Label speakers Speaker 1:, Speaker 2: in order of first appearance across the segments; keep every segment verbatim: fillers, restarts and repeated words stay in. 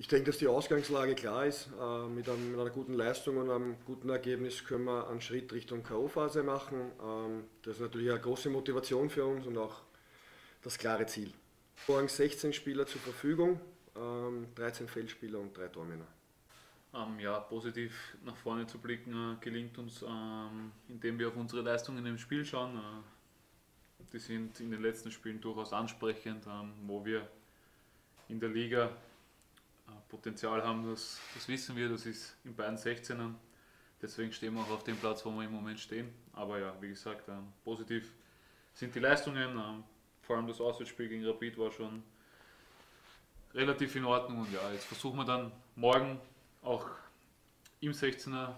Speaker 1: Ich denke, dass die Ausgangslage klar ist. Äh, mit, einem, mit einer guten Leistung und einem guten Ergebnis können wir einen Schritt Richtung K O-Phase machen. Ähm, das ist natürlich eine große Motivation für uns und auch das klare Ziel. Morgen sechzehn Spieler zur Verfügung, ähm, dreizehn Feldspieler und drei Tormänner.
Speaker 2: Ähm, ja, positiv nach vorne zu blicken äh, gelingt uns, ähm, indem wir auf unsere Leistungen im Spiel schauen. Äh, die sind in den letzten Spielen durchaus ansprechend, ähm, wo wir in der Liga äh, Potenzial haben, das, das wissen wir, das ist in beiden sechzehnern. Deswegen stehen wir auch auf dem Platz, wo wir im Moment stehen. Aber ja, wie gesagt, ähm, positiv sind die Leistungen. Ähm, vor allem das Auswärtsspiel gegen Rapid war schon relativ in Ordnung. Und ja, jetzt versuchen wir dann morgen auch im sechzehner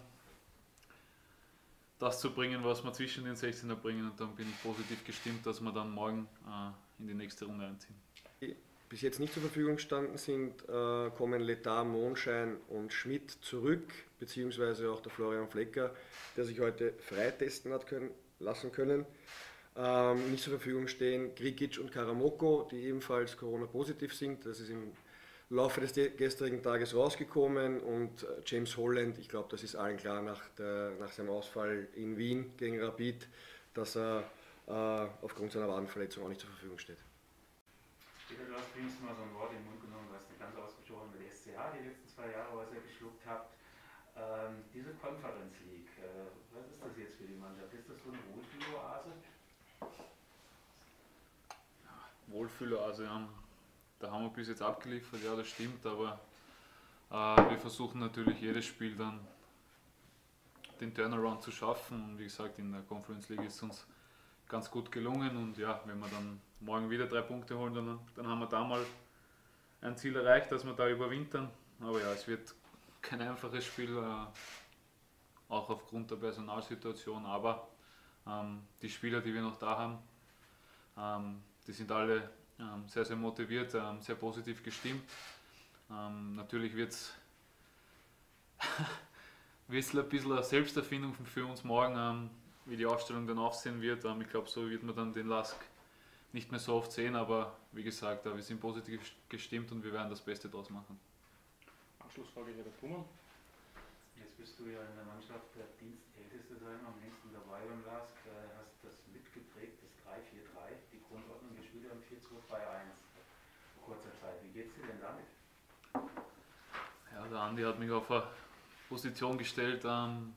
Speaker 2: das zu bringen, was wir zwischen den sechzehner bringen. Und dann bin ich positiv gestimmt, dass wir dann morgen äh, in die nächste Runde einziehen.
Speaker 1: Die bis jetzt nicht zur Verfügung gestanden sind, äh, kommen Letar, Monschein und Schmidt zurück, beziehungsweise auch der Florian Flecker, der sich heute freitesten hat können, lassen können. Ähm, nicht zur Verfügung stehen Grigic und Karamoko, die ebenfalls Corona-positiv sind. Das ist im Laufe des gestrigen Tages rausgekommen und James Holland, ich glaube, das ist allen klar nach, der, nach seinem Ausfall in Wien gegen Rapid, dass er äh, aufgrund seiner Wadenverletzung auch nicht zur Verfügung steht.
Speaker 3: Peter, du hast wenigstens mal so ein Wort in den Mund genommen, du hast nicht ganz ausgesprochen mit S C H die letzten zwei Jahre, was ihr geschluckt habt. Ähm, diese Conference League, äh, was ist das jetzt für die Mannschaft? Ist das so eine Wohlfühloase?
Speaker 2: Wohlfühloase, ja. Da haben wir bis jetzt abgeliefert, ja, das stimmt, aber äh, wir versuchen natürlich jedes Spiel dann den Turnaround zu schaffen. Und wie gesagt, in der Conference League ist es uns ganz gut gelungen. Und ja, wenn wir dann morgen wieder drei Punkte holen, dann, dann haben wir da mal ein Ziel erreicht, dass wir da überwintern. Aber ja, es wird kein einfaches Spiel, äh, auch aufgrund der Personalsituation. Aber ähm, die Spieler, die wir noch da haben, ähm, die sind alle ähm, sehr, sehr motiviert, ähm, sehr positiv gestimmt. Ähm, natürlich wird es ein bisschen eine Selbsterfindung für uns morgen, ähm, wie die Aufstellung dann aussehen wird. Ähm, ich glaube, so wird man dann den Lask nicht mehr so oft sehen, aber wie gesagt, äh, wir sind positiv gestimmt und wir werden das Beste daraus machen.
Speaker 4: Abschlussfrage hier der Thomann.
Speaker 3: Jetzt bist du ja in der Mannschaft der Dienstälteste sein, am längsten dabei beim Lask, äh, hast das mitgeprägt, das drei vier drei, die Grundordnung gespielt am vier zwei drei eins vor kurzer Zeit. Wie geht's dir denn damit?
Speaker 2: Ja, der Andi hat mich auf eine Position gestellt, ähm,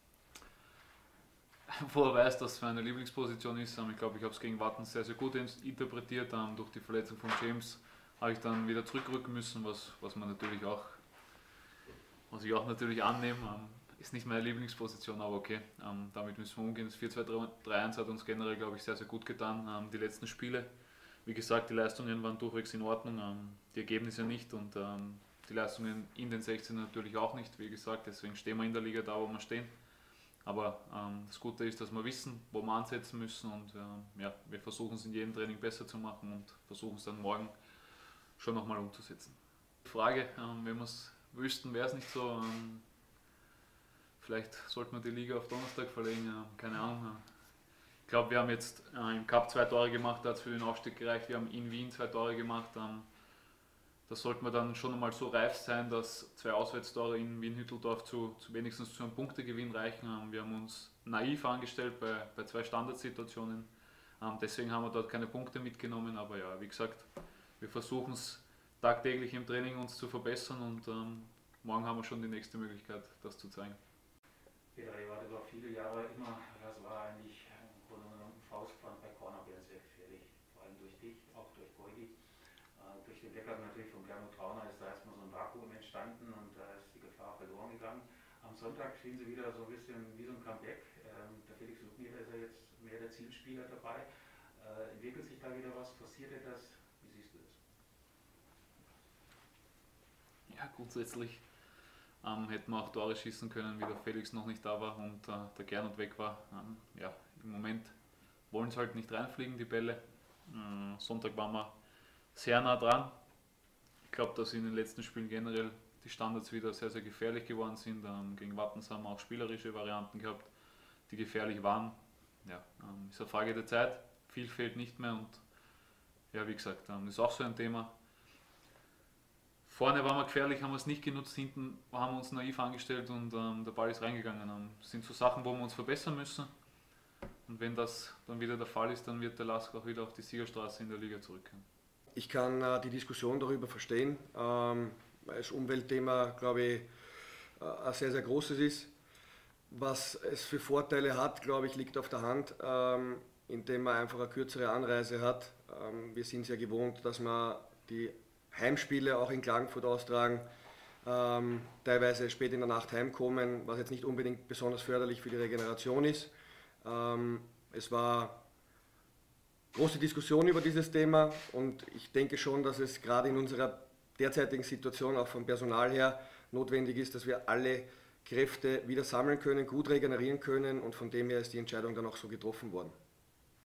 Speaker 2: wo er weiß, dass es meine Lieblingsposition ist. Ähm, ich glaube, ich habe es gegen Watten sehr, sehr gut interpretiert. Ähm, durch die Verletzung von James habe ich dann wieder zurückrücken müssen, was, was man natürlich auch, was ich auch natürlich annehme. Ähm, ist nicht meine Lieblingsposition, aber okay, ähm, damit müssen wir umgehen. Das vier zwei drei eins hat uns generell, glaube ich, sehr, sehr gut getan, ähm, die letzten Spiele. Wie gesagt, die Leistungen waren durchwegs in Ordnung, ähm, die Ergebnisse nicht und ähm, die Leistungen in den sechzehn natürlich auch nicht. Wie gesagt, deswegen stehen wir in der Liga da, wo wir stehen. Aber ähm, das Gute ist, dass wir wissen, wo wir ansetzen müssen und ähm, ja, wir versuchen es in jedem Training besser zu machen und versuchen es dann morgen schon nochmal umzusetzen. Die Frage, ähm, wenn wir es wüssten, wäre es nicht so. Ähm, vielleicht sollte man die Liga auf Donnerstag verlegen, äh, keine Ahnung. Äh. Ich glaube, wir haben jetzt äh, im Cup zwei Tore gemacht, da hat es für den Aufstieg gereicht. Wir haben in Wien zwei Tore gemacht. Ähm, da sollte man dann schon einmal so reif sein, dass zwei Auswärtstore in Wien-Hütteldorf zu, zu wenigstens zu einem Punktegewinn reichen. Ähm, wir haben uns naiv angestellt bei, bei zwei Standardsituationen. Ähm, deswegen haben wir dort keine Punkte mitgenommen. Aber ja, wie gesagt, wir versuchen es tagtäglich im Training uns zu verbessern und ähm, morgen haben wir schon die nächste Möglichkeit, das zu zeigen.
Speaker 3: Peter, ihr wart über viele Jahre immer, das war eigentlich im Grunde genommen ein Faustpfand bei Cornerbällen sehr gefährlich. Vor allem durch dich, auch durch Goigi. Äh, durch den Deckel natürlich von Gernot Trauner ist da erstmal so ein Vakuum entstanden und da ist die Gefahr verloren gegangen. Am Sonntag stehen sie wieder so ein bisschen wie so ein Comeback. Ähm, der Felix Lugnier ist ja jetzt mehr der Zielspieler dabei. Äh, entwickelt sich da wieder was? Forciert er das? Wie siehst du das?
Speaker 2: Ja, grundsätzlich ähm, hätten wir auch Tore schießen können, wie der Felix noch nicht da war und äh, der Gernot weg war. Ähm, ja, im Moment wollen sie halt nicht reinfliegen, die Bälle. Ähm, Sonntag waren wir sehr nah dran. Ich glaube, dass in den letzten Spielen generell die Standards wieder sehr, sehr gefährlich geworden sind. Ähm, gegen Wattens haben wir auch spielerische Varianten gehabt, die gefährlich waren. Ja, ähm, ist eine Frage der Zeit. Viel fehlt nicht mehr und ja, wie gesagt, ähm, das ist auch so ein Thema. vorne waren wir gefährlich, haben wir es nicht genutzt, hinten haben wir uns naiv angestellt und ähm, der Ball ist reingegangen. Ähm, das sind so Sachen, wo wir uns verbessern müssen. Und wenn das dann wieder der Fall ist, dann wird der Lask auch wieder auf die Siegerstraße in der Liga zurückkehren.
Speaker 1: Ich kann äh, die Diskussion darüber verstehen, ähm, weil das Umweltthema, glaube ich, äh, ein sehr, sehr großes ist. Was es für Vorteile hat, glaube ich, liegt auf der Hand, ähm, indem man einfach eine kürzere Anreise hat. Ähm, wir sind es ja gewohnt, dass wir die Heimspiele auch in Klagenfurt austragen, ähm, teilweise spät in der Nacht heimkommen, was jetzt nicht unbedingt besonders förderlich für die Regeneration ist. Ähm, es war große Diskussion über dieses Thema und ich denke schon, dass es gerade in unserer derzeitigen Situation auch vom Personal her notwendig ist, dass wir alle Kräfte wieder sammeln können, gut regenerieren können und von dem her ist die Entscheidung dann auch so getroffen worden.